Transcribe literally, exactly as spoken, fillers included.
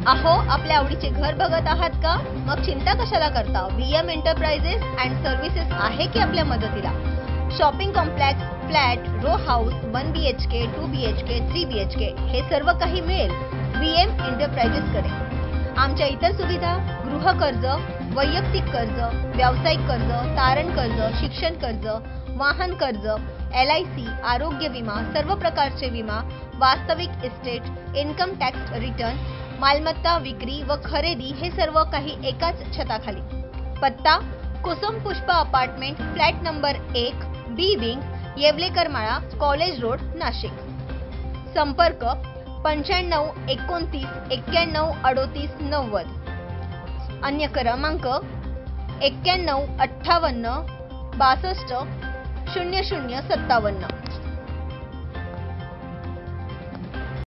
अहो, आपल्या आवडीचे घर बघत आहात का? मग चिंता कशाला करता? व्हीएम एंटरप्राइजेस अँड सर्व्हिसेस आहे की आपल्या मदतीला. Shopping complex, flat, row house, one B H K, two B H K, three B H K हे सर्व काही मिळेल व्हीएम एंटरप्राइजेस कडे. आमच्या इतर सुविधा गृह कर्ज, वैयक्तिक कर्ज, व्यावसायिक कर्ज, तारण कर्ज, शिक्षण कर्ज, वाहन कर्ज, एल आय सी, आरोग्य विमा, सर्व प्रकारचे विमा, वास्तविक इस्टेट, इन्कम टॅक्स रिटर्न, मालमत्ता विक्री व खरेदी हे सर्व काही एकाच छताखाली. पत्ता कुसुम पुष्प अपार्टमेंट, फ्लॅट नंबर एक, बी विंग, येवलेकर माळा, कॉलेज रोड, नाशिक. संपर्क पंच्याण्णव एकोणतीस एक्क्याण्णव अडोतीस नव्वद. अन्य क्रमांक एक्क्याण्णव अठ्ठावन्न बासष्ट शून्य शून्य सत्तावन्न.